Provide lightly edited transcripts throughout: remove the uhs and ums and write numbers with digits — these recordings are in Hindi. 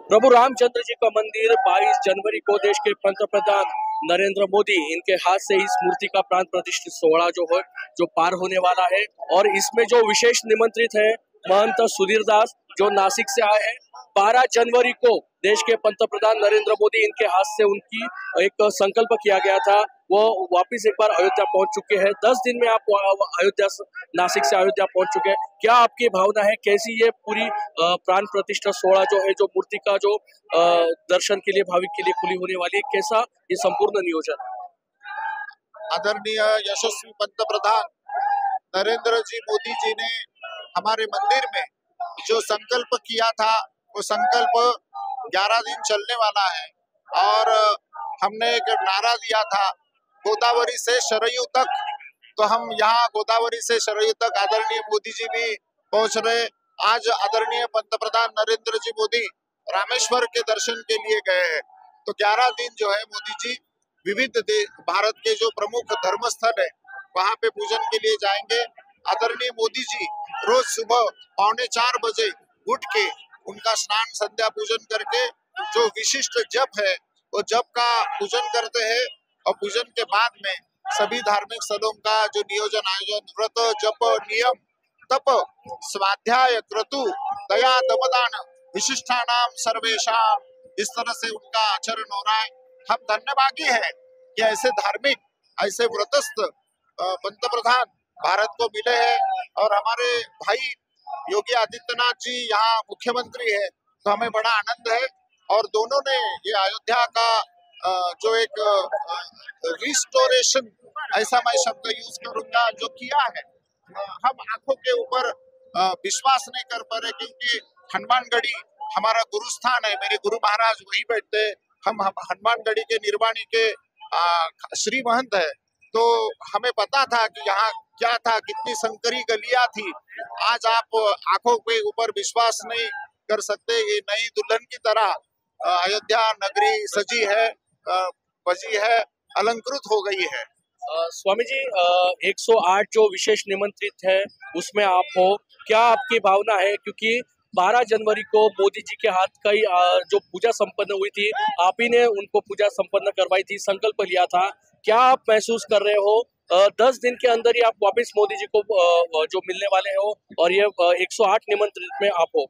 प्रभु रामचंद्र जी का मंदिर 22 जनवरी को देश के पंतप्रधान नरेंद्र मोदी इनके हाथ से इस मूर्ति का प्राण प्रतिष्ठित सोहला जो पार होने वाला है। और इसमें जो विशेष निमंत्रित है महंत सुधीर दास जो नासिक से आए हैं। 12 जनवरी को देश के पंतप्रधान नरेंद्र मोदी इनके हाथ से उनकी एक संकल्प किया गया था, वो वापिस एक बार अयोध्या पहुंच चुके हैं। 10 दिन में आप अयोध्या नासिक से अयोध्या पहुंच चुके हैं। क्या आपकी भावना है, कैसी ये पूरी प्राण प्रतिष्ठा सोहला जो है, जो मूर्ति का जो दर्शन के लिए भाविक के लिए खुली होने वाली है, कैसा ये संपूर्ण नियोजन? आदरणीय यशस्वी पंतप्रधान नरेंद्र जी मोदी जी ने हमारे मंदिर में जो संकल्प किया था वो संकल्प 11 दिन चलने वाला है। और हमने एक नारा दिया था गोदावरी से सरयू तक, तो हम यहाँ गोदावरी से सरयू तक आदरणीय मोदी जी भी पहुंच रहे। आज आदरणीय पंतप्रधान नरेंद्र जी मोदी रामेश्वर के दर्शन के लिए गए हैं। तो 11 दिन जो है मोदी जी विविध भारत के जो प्रमुख धर्म स्थल है वहाँ पे पूजन के लिए जाएंगे। आदरणीय मोदी जी रोज सुबह 3:45 बजे उठ के उनका स्नान संध्या पूजन करके जो विशिष्ट जप है वो जप का पूजन करते हैं। और पूजन के बाद में सभी धार्मिक स्थलों का जो नियोजन आयोजन व्रत जप नियम तप स्वाध्याय क्रतु दया दमदान विशिष्टानाम सर्वेशाम, इस तरह से उनका आचरण हो रहा है। हम धन्यभागी है कि ऐसे धार्मिक ऐसे व्रतस्थ पंतप्रधान भारत को मिले हैं। और हमारे भाई योगी आदित्यनाथ जी यहाँ मुख्यमंत्री है, तो हमें बड़ा आनंद है। और दोनों ने ये अयोध्या का जो एक रिस्टोरेशन, ऐसा मैं शब्द यूज करूंगा, जो किया है, हम आंखों के ऊपर विश्वास नहीं कर पा रहे, क्योंकि हनुमानगढ़ी हमारा गुरुस्थान है, मेरे गुरु महाराज वही बैठते। हम हनुमानगढ़ी के निर्वाणी के श्री महंत है, तो हमें पता था कि यहाँ क्या था, कितनी संकरी गलियां थी। आज आप आंखों के ऊपर विश्वास नहीं कर सकते। ये नई दुल्हन की तरह अयोध्या नगरी सजी है, बजी है, अलंकृत हो गई है। स्वामी जी, 108 जो विशेष निमंत्रित है उसमें आप हो, क्या आपकी भावना है? क्योंकि 12 जनवरी को मोदी जी के हाथ का ही जो पूजा संपन्न हुई थी, आप ही ने उनको पूजा संपन्न करवाई थी, संकल्प लिया था। क्या आप महसूस कर रहे हो 10 दिन के अंदर ही आप वापस मोदी जी को जो मिलने वाले हो और ये 108 निमंत्रित में आप हो?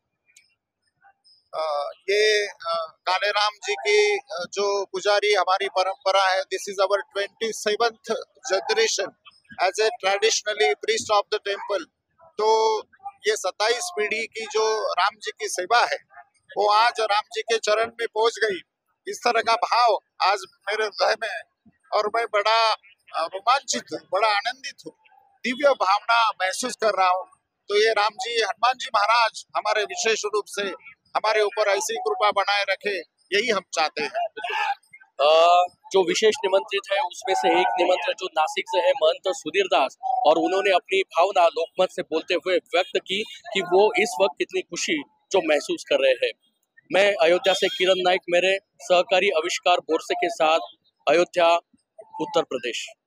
ये कालेराम जी की जो पुजारी हमारी परंपरा है, this is our 27th generation as a traditionally priest of the temple. तो ये 27 पीढ़ी की जो राम जी की सेवा है वो आज राम जी के चरण में पहुंच गई। इस तरह का भाव आज मेरे हृदय में है और मैं बड़ा रोमांचित हूँ, बड़ा आनंदित हूँ, दिव्य भावना महसूस कर रहा हूँ। तो ये राम जी, हनुमान जी महाराज हमारे विशेष रूप से हमारे ऊपर ऐसी कृपा बनाए रखे, यही हम चाहते हैं। जो विशेष निमंत्रित है उसमें से एक निमंत्रित जो नासिक से है महंत सुधीर दास, और उन्होंने अपनी भावना लोकमत से बोलते हुए व्यक्त की कि वो इस वक्त कितनी खुशी जो महसूस कर रहे हैं। मैं अयोध्या से किरण नाइक, मेरे सहकारी आविष्कार बोरसे के साथ, अयोध्या, उत्तर प्रदेश।